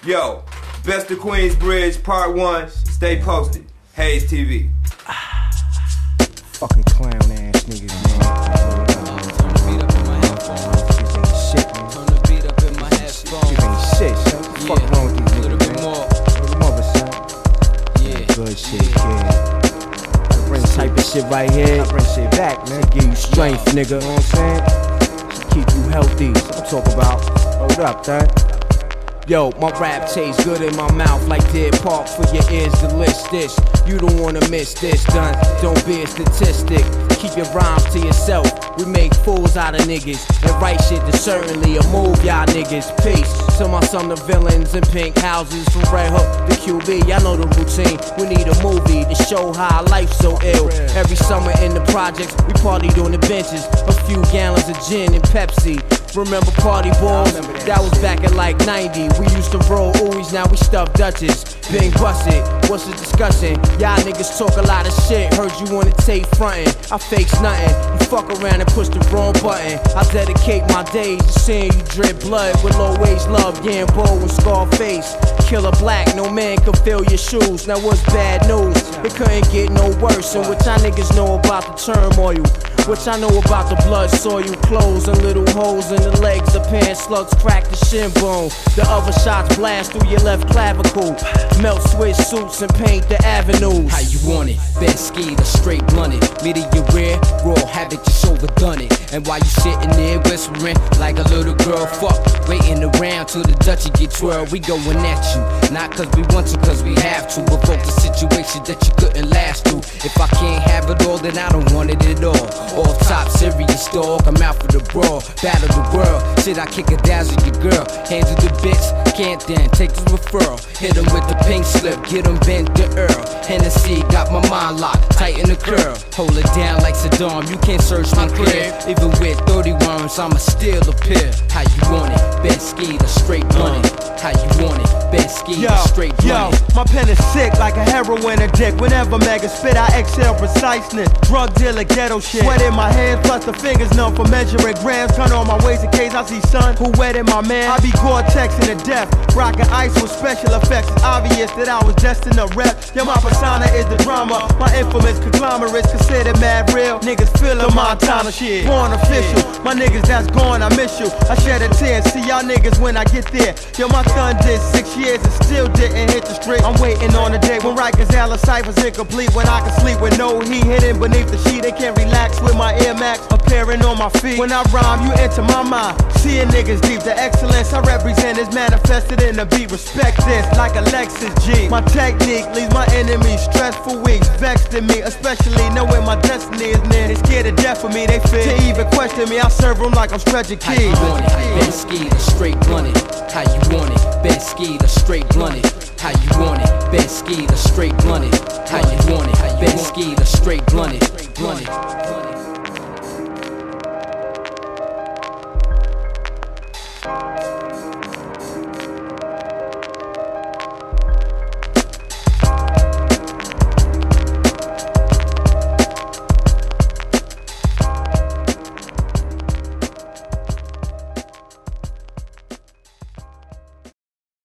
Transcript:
Yo, Best of Queensbridge, Part 1, stay posted. Hayes TV. Fucking clown ass niggas, man. Turn the beat up in my headphones. Shit ain't shit, man. Turn the beat up in my headphones. Shit ain't shit, son. What the fuck wrong with these a little niggas, bit man? more. Come over, son. Yeah. Good shit, kid. I bring type of shit right here. I bring shit back, man. Give you strength, nigga. You know what I'm saying? Should keep you healthy. So I'm talking about. Hold up, dog. Yo, my rap tastes good in my mouth like Dead Park for your ears to list this. You don't wanna miss this, done. Don't be a statistic. Keep your rhymes to yourself. We make fools out of niggas and write shit to certainly a move y'all niggas. Peace to my son, the villains in pink houses from Red Hook to QB. Y'all know the routine. We need a movie to show how life's so ill. Every summer in the projects, we partied on the benches. A few gallons of gin and Pepsi. Remember party balls? That was back in like 90. We used to roll ooies, now we stuff Dutches. Bing busted, what's the discussion? Y'all niggas talk a lot of shit. Heard you wanna take frontin'. I fakes nothing. You fuck around and push the wrong button. I dedicate my days to seeing you drip blood with low wage love, Gambo and Scarface. Killer Black, no man can fill your shoes. Now what's bad news? It couldn't get no worse. And what y'all niggas know about the turmoil? What y'all know about the blood, soil, clothes, and little holes in the legs of pants, slugs crack the shin bone. The other shots blast through your left clavicle. Melt switch suits and paint the avenues. How you want it? Best skied or straight blunted? Mid of your rear, raw habit, just overdone it. And while you sitting there whispering like a little girl, fuck, waiting around till the Dutchie get twirled. We going at you, not cause we want to, cause we have to. Provoke the situation that you couldn't last through. If I can't have it all, then I don't want it at all. Off top, serious dog, I'm out for the brawl. Battle the world, shit, I kick a dazzle your girl. Hands of the bitch, can't then take the referral. Hit him with the pink slip, get him bent to Earl. Hennessy got my mind locked, tighten the curl. Hold it down like Saddam, you can't search my crib. Even with 30 worms, I'ma still appear. How you want it? Best skied or straight blunted? How you want it? Best skied or straight blunted? Yo, my pen is sick like a heroin addict. Whenever mega spit, I exhale preciseness. Drug dealer, ghetto shit. Sweat in my hands, plus the fingers numb for measuring grams. Gun on my waist in case I see sun who wetted my man. I be Gore-Tex in the death, rockin' ice with special effects. It's obvious that I was destined to rep. Yeah, my persona is the drama. My infamous conglomerates considered mad real. Niggas feel the Montana shit. Born official, my niggas that's gone, I miss you. I shed a tear, see y'all niggas when I get there. Yo, my son did 6 years and still didn't hit the street. I'm waiting on the day when Rikers Alley ciphers incomplete. When I can sleep with no heat hidden beneath the sheet. They can't relax with my Air Max appearing on my feet. When I rhyme, you enter my mind. Seeing niggas deep, the excellence I represent is manifested in the beat. Respect this like a Lexus G. My technique leaves my enemies stressed for weeks, vexed in me, especially knowing my destiny is near. They scared to death for me, they fear to even question me. I serve them like I'm stretching How keys. you want it? Best skied or straight blunted? How you want it? Best skied or straight blunted? How you want it? Best skied or straight blunted? How you want it? Best skied or straight blunted?